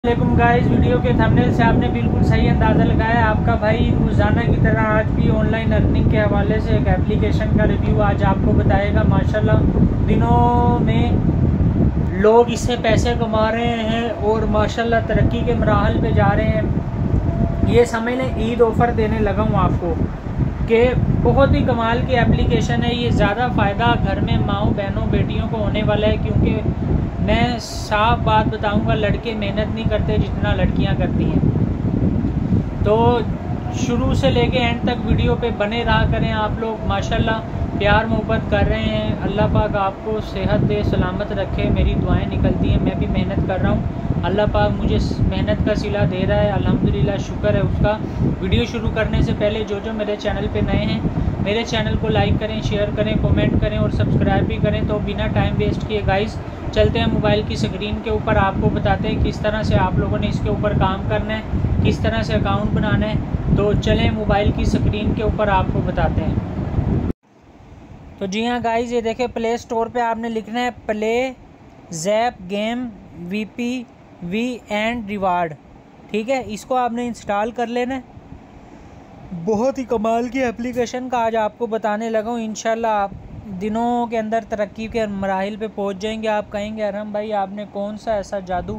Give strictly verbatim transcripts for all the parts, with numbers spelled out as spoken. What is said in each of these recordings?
वालेकुम guys, video के thumbnail से आपने बिल्कुल सही अंदाज़ा लगाया। आपका भाई रोज़ाना की तरह आज भी ऑनलाइन अर्निंग के हवाले से एक एप्लीकेशन का रिव्यू आज आपको बताएगा। माशाल्लाह दिनों में लोग इससे पैसे कमा रहे हैं और माशाल्लाह तरक्की के मराहल पे जा रहे हैं। ये समझ लें ईद ऑफ़र देने लगा हूँ आपको कि बहुत ही कमाल की एप्लीकेशन है। ये ज़्यादा फ़ायदा घर में माओ बहनों बेटियों को होने वाला है, क्योंकि मैं साफ बात बताऊंगा, लड़के मेहनत नहीं करते जितना लड़कियां करती हैं। तो शुरू से लेके एंड तक वीडियो पे बने रहा करें। आप लोग माशाल्लाह प्यार मोहब्बत कर रहे हैं। अल्लाह पाक आपको सेहत दे, सलामत रखे। मेरी दुआएं निकलती हैं, मैं भी मेहनत कर रहा हूँ। अल्लाह पाक मुझे मेहनत का सिला दे रहा है, अल्हम्दुलिल्लाह, शुक्र है उसका। वीडियो शुरू करने से पहले जो जो मेरे चैनल पे नए हैं, मेरे चैनल को लाइक करें, शेयर करें, कमेंट करें और सब्सक्राइब भी करें। तो बिना टाइम वेस्ट किए गाइस चलते हैं मोबाइल की स्क्रीन के ऊपर। आपको बताते हैं किस तरह से आप लोगों ने इसके ऊपर काम करना है, किस तरह से अकाउंट बनाना है। तो चलें मोबाइल की स्क्रीन के ऊपर आपको बताते हैं। तो जी हाँ गाइस, ये देखें, प्ले स्टोर पे आपने लिखना है PlayZap game V P V and reward. ठीक है, इसको आपने इंस्टॉल कर लेना है। बहुत ही कमाल की एप्लीकेशन का आज आपको बताने लगा हूँ। इंशाल्लाह आप दिनों के अंदर तरक्की के मराहिल पे पहुँच जाएंगे। आप कहेंगे अरहम भाई आपने कौन सा ऐसा जादू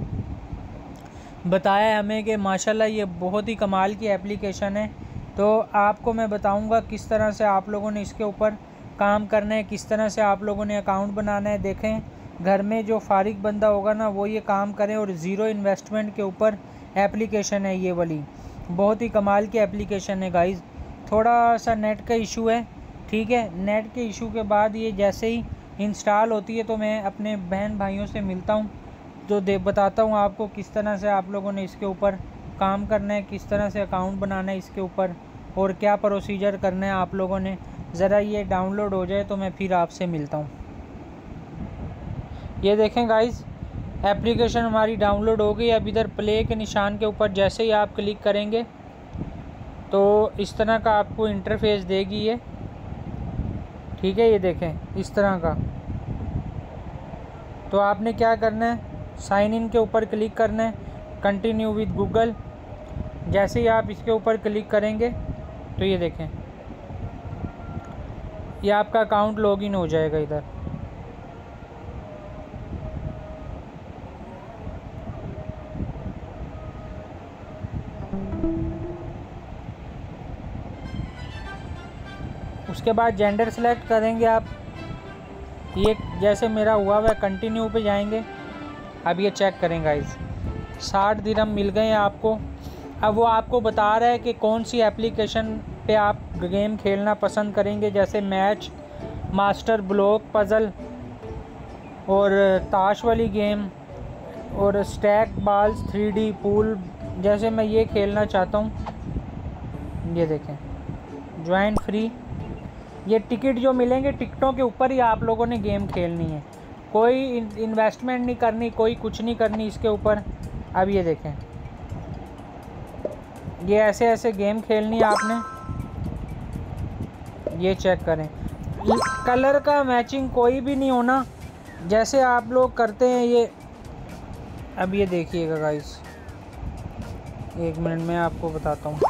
बताया है हमें कि माशाल्लाह ये बहुत ही कमाल की एप्लीकेशन है। तो आपको मैं बताऊंगा किस तरह से आप लोगों ने इसके ऊपर काम करना है, किस तरह से आप लोगों ने अकाउंट बनाना है। देखें, घर में जो फारिग बंदा होगा ना वो ये काम करें, और ज़ीरो इन्वेस्टमेंट के ऊपर एप्लीकेशन है ये वाली। बहुत ही कमाल की एप्लीकेशन है गाइज़। थोड़ा सा नेट का इशू है, ठीक है। नेट के इशू के बाद ये जैसे ही इंस्टॉल होती है तो मैं अपने बहन भाइयों से मिलता हूँ, जो दे बताता हूँ आपको किस तरह से आप लोगों ने इसके ऊपर काम करना है, किस तरह से अकाउंट बनाना है इसके ऊपर, और क्या प्रोसीजर करना है आप लोगों ने। ज़रा ये डाउनलोड हो जाए तो मैं फिर आपसे मिलता हूँ। ये देखें गाइज़, एप्लीकेशन हमारी डाउनलोड हो गई। अब इधर प्ले के निशान के ऊपर जैसे ही आप क्लिक करेंगे तो इस तरह का आपको इंटरफेस देगी ये, ठीक है। ये देखें इस तरह का। तो आपने क्या करना है, साइन इन के ऊपर क्लिक करना है, कंटिन्यू विद गूगल। जैसे ही आप इसके ऊपर क्लिक करेंगे तो ये देखें ये आपका अकाउंट लॉगिन हो जाएगा इधर। उसके बाद जेंडर सेलेक्ट करेंगे आप। ये जैसे मेरा हुआ हुआ, कंटिन्यू पे जाएंगे। अब ये चेक करें गाइस, साठ दिरहम मिल गए हैं आपको। अब वो आपको बता रहा है कि कौन सी एप्लीकेशन पे आप गेम खेलना पसंद करेंगे, जैसे मैच, मास्टर ब्लॉक, पज़ल और ताश वाली गेम, और stack balls, three D pool. जैसे मैं ये खेलना चाहता हूँ, ये देखें, ज्वाइन फ्री। ये टिकट जो मिलेंगे, टिकटों के ऊपर ही आप लोगों ने गेम खेलनी है, कोई इन्वेस्टमेंट नहीं करनी, कोई कुछ नहीं करनी इसके ऊपर। अब ये देखें, ये ऐसे ऐसे गेम खेलनी है आपने। ये चेक करें, कलर का मैचिंग कोई भी नहीं होना, जैसे आप लोग करते हैं ये। अब ये देखिएगा गाइस, एक मिनट में आपको बताता हूँ।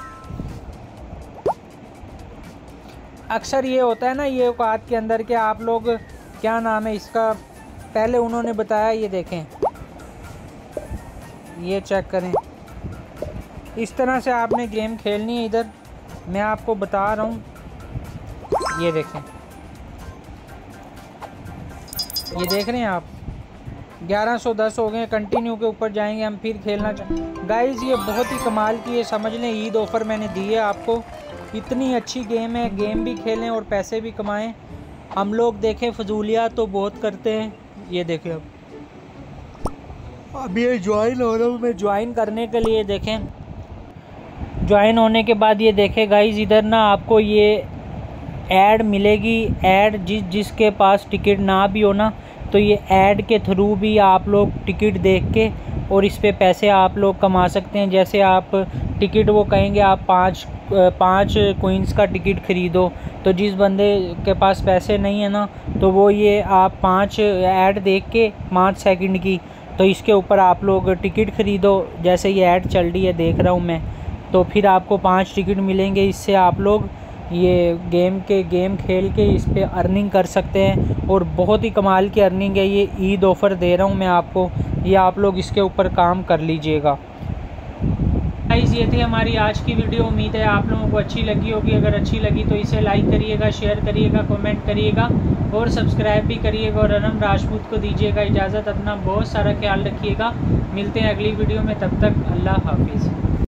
अक्सर ये होता है ना ये औकात के अंदर के आप लोग, क्या नाम है इसका, पहले उन्होंने बताया। ये देखें, ये चेक करें, इस तरह से आपने गेम खेलनी है। इधर मैं आपको बता रहा हूँ, ये देखें, ये देख रहे हैं आप, ग्यारह सौ दस हो गए। कंटिन्यू के ऊपर जाएंगे हम, फिर खेलना चाह गाइस। ये बहुत ही कमाल की, ये समझ लें ईद ऑफ़र मैंने दी है आपको। इतनी अच्छी गेम है, गेम भी खेलें और पैसे भी कमाएं। हम लोग देखें फजूलियात तो बहुत करते हैं। ये देखें, अब अब ये ज्वाइन हो रहा हूँ मैं। ज्वाइन करने के लिए देखें, ज्वाइन होने के बाद ये देखें गाइस, इधर ना आपको ये ऐड मिलेगी। ऐड जिस जिसके पास टिकट ना भी हो ना, तो ये ऐड के थ्रू भी आप लोग टिकट देख के और इस पे पैसे आप लोग कमा सकते हैं। जैसे आप टिकट, वो कहेंगे आप पाँच पाँच क्वींस का टिकट ख़रीदो, तो जिस बंदे के पास पैसे नहीं है ना, तो वो ये आप पाँच ऐड देख के पाँच सेकंड की, तो इसके ऊपर आप लोग टिकट ख़रीदो। जैसे ये ऐड चल रही है देख रहा हूँ मैं, तो फिर आपको पाँच टिकट मिलेंगे। इससे आप लोग ये गेम के गेम खेल के इस पे अर्निंग कर सकते हैं और बहुत ही कमाल की अर्निंग है। ये ईद ऑफ़र दे रहा हूँ मैं आपको, ये आप लोग इसके ऊपर काम कर लीजिएगा। गाइस ये थी हमारी आज की वीडियो। उम्मीद है आप लोगों को अच्छी लगी होगी। अगर अच्छी लगी तो इसे लाइक करिएगा, शेयर करिएगा, कमेंट करिएगा और सब्सक्राइब भी करिएगा। और अनम राजपूत को दीजिएगा इजाज़त। अपना बहुत सारा ख्याल रखिएगा। मिलते हैं अगली वीडियो में, तब तक अल्लाह हाफिज़।